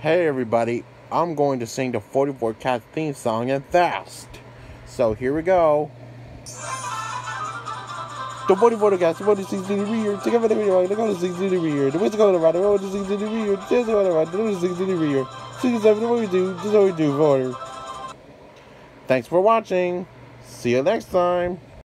Hey everybody, I'm going to sing the 44 Cats theme song and fast. So here we go. The 44 Cats, the 46 to the rear, take up the rear, the 46 to the rear, the what's going around, the 46 to the rear, the 6 around, the 46 to the rear, 67, what we do, this is what we do, order. Thanks for watching. See you next time.